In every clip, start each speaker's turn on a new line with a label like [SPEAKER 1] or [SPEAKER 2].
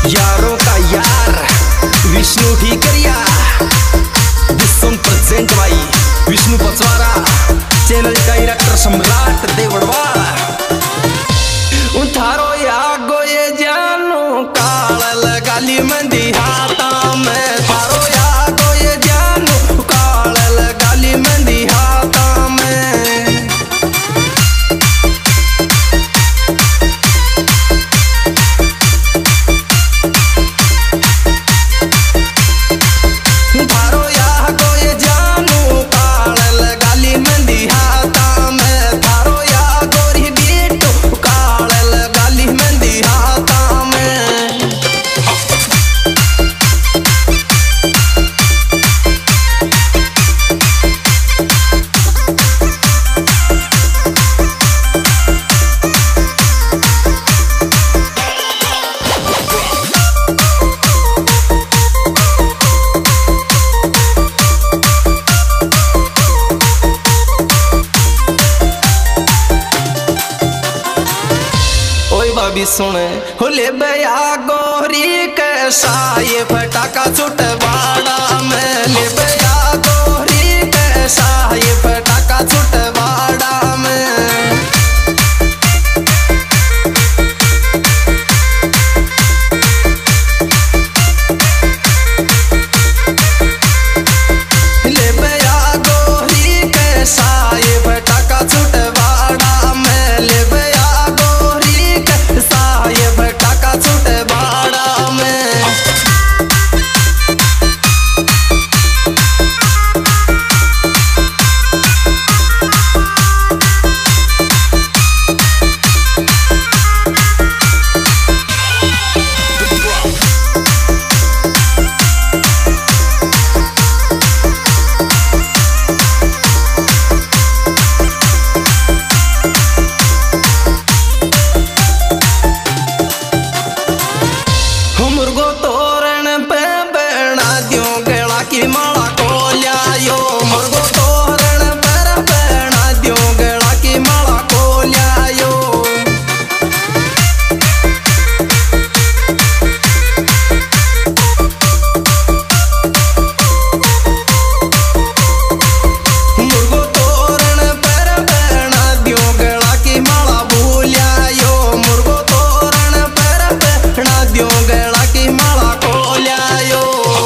[SPEAKER 1] यारों का यार विष्णु ठीकरिया विश्वम प्रेजेंट भाई विष्णु पचवारा चैनल डायरेक्टर सम्राट देवड़वाड़ा उठारो या गोये जानू काल लगाली मंदी हाथा में थारो या गोये जानू काल लगाली मंदी हाथा में थारो या गोये जानू काल लगाली मंदी हाथा में थारो या गोरी बीटू काल लगाली मंदी हाथा में भाभी सुने होले बया गोरी कैसा ये फटाका छुटवाड़ा में ले बया गोरी कैसा ये फटाका छुटवाड़ा में ले बया गोरी कैसा ये फटाका छुटवाड़ा में ले बया ये फटाका छुटवाड़ा में मुर्गो तोरण पे बेड़ा दियो गेड़ा की माला को लियायो मुर्गो तोरण पर बेड़ा दियो गेड़ा की माला को लियायो मुर्गो तोरण पर बेड़ा दियो गेड़ा की माला भूलियायो मुर्गो तोरण पर बेड़ा दियो गेड़ा की माला को लियायो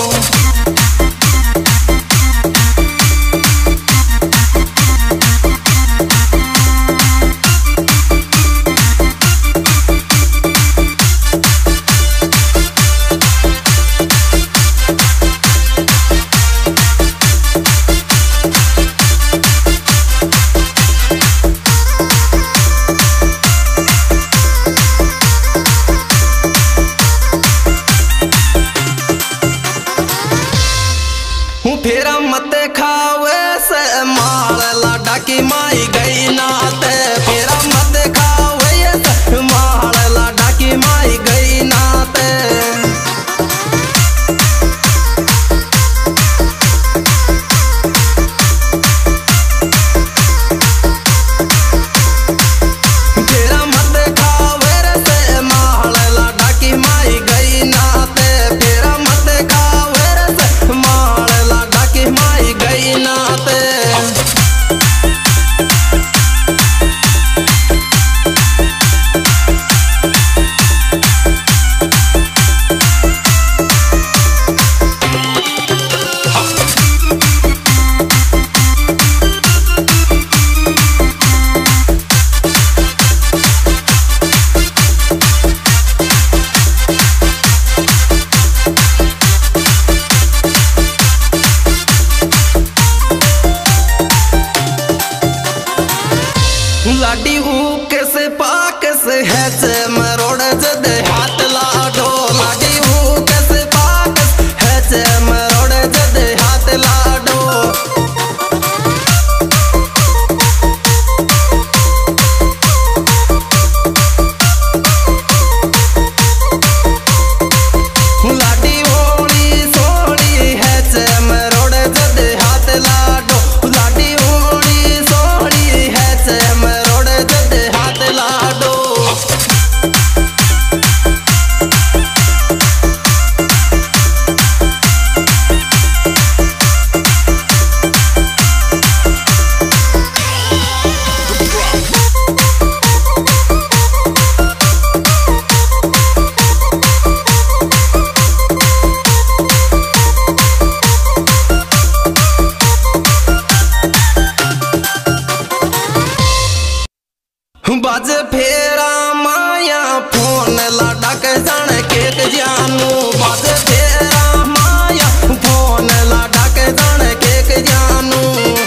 [SPEAKER 1] फेरा मत खावे से माल लाडा की माई गई नाते फेरा मत खावे से माल लाडा की माई गई नाते फेरा मत खावे से माल लाडा की माई गई नाते फेरा मत खावे से माल लाडा की माई गई नाते केक जानू बाज फेरा माया फोन लाडा के जाने केक जानू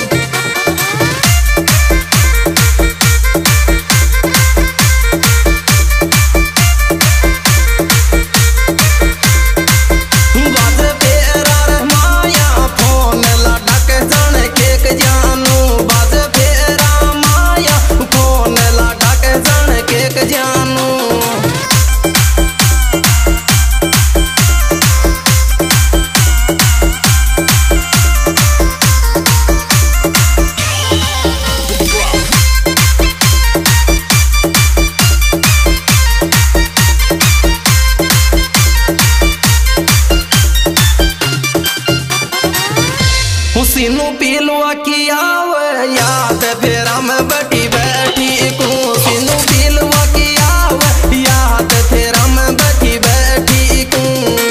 [SPEAKER 1] सीनू पीलवा की आवे याद फेरा में बैठी बैठी को सीनू पीलवा की आवे याद फेरा में बैठी बैठी को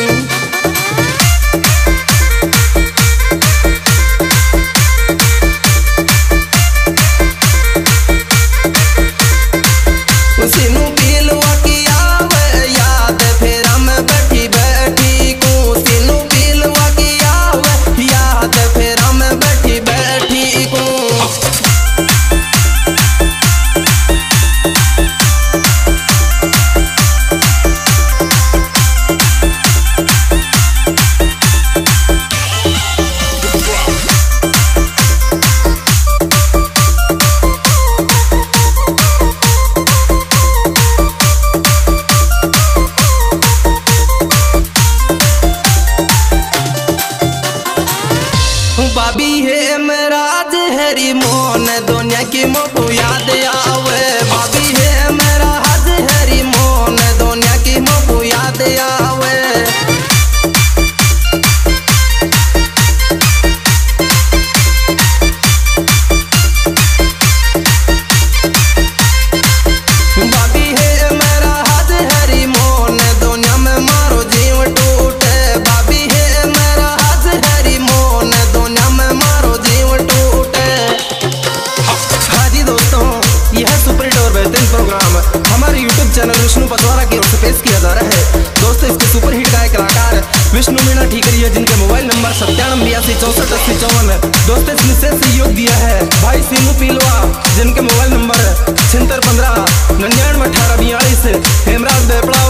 [SPEAKER 1] सीनू पीलवा की आवे याद फेरा में बैठी बैठी को सीनू पीलवा की आवे याद फेरा में बैठी बैठी को बाबी है मेराज हरी मोन दुनिया की मोको याद आवे बाबी है मेरा हज हरी मोन दुनिया की मोको याद आवे बाबी है मेरा हज हरी मोन दुनिया में मारो जीव टूटे बाबी है मेरा हज हरी मोन दुनिया में मारो जीव टूटे। हाँ जी दोस्तों, यह सुपर हिट और बेहतरीन प्रोग्राम हमारे YouTube चैनल विष्णु पतवारा की ओर से पेश किया जा रहा है। दोस्तों इसके सुपर हिट गायक कलाकार विष्णु मीणा ठीकरिया जिनके मोबाइल नंबर 9782648054। दोस्तों इसमें विशेष सहयोग दिया है भाई सीनू पीलवा जिनके मोबाइल नंबर 7615991842 हेमराज देपड़ा